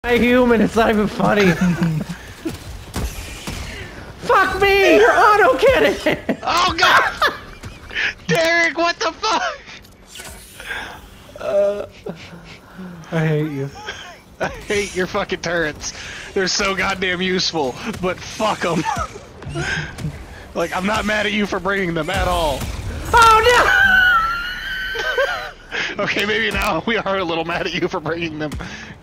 I human, it's not even funny. Fuck me! You're auto cannon! Oh god! Derek, what the fuck? I hate you. I hate your fucking turrets. They're so goddamn useful, but fuck them. Like, I'm not mad at you for bringing them at all. Oh no! Okay, maybe now we are a little mad at you for bringing them.